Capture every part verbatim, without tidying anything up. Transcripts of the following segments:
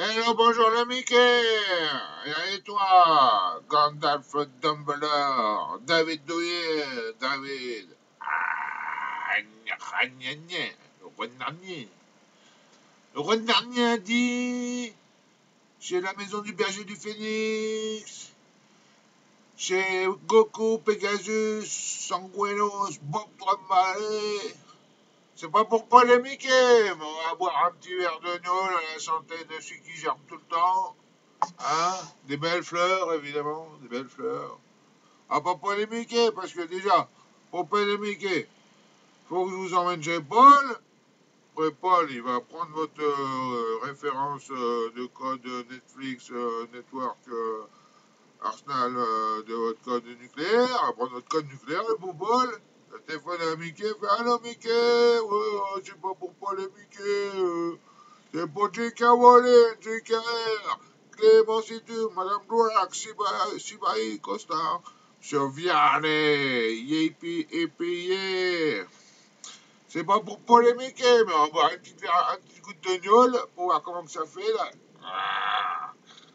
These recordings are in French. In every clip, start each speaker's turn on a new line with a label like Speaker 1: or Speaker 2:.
Speaker 1: Hello, bonjour le Mickey. Et toi, Gandalf Dumbledore, David Douillet, David. Ah, gna, gna, gna. Le roi dernier. Le roi dernier a dit chez la maison du berger du Phénix, chez Goku, Pegasus, Sanguinos, Bob Trumballet. C'est pas pour polémiquer, mais on va boire un petit verre de Nôle à la santé de celui qui germe tout le temps. Hein? Des belles fleurs, évidemment, des belles fleurs. À pas polémiquer, parce que déjà, pour polémiquer, faut que je vous emmène chez Paul. Après, Paul, il va prendre votre euh, référence euh, de code Netflix, euh, Network, euh, Arsenal euh, de votre code nucléaire. Il va prendre votre code nucléaire, le beau Paul. Le téléphone à Mickey, fait allô Mickey, ouais, c'est pas pour polémiquer, euh, c'est pour J K. Rowling, J K R. Clément Situ, Madame Dvorak, Sibaï, Costa, Monsieur Vianney, Yépi et payé. C'est pas pour polémiquer, mais on va boire un petit, un petit coup de gnôle pour voir comment que ça fait là. Ah.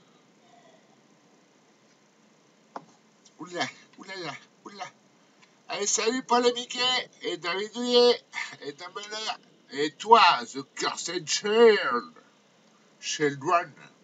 Speaker 1: Oula, oulala, oula. Allez, salut Paul et Mickey, et David Douillet, et Dumbledore, et toi, The Cursed Child, Children.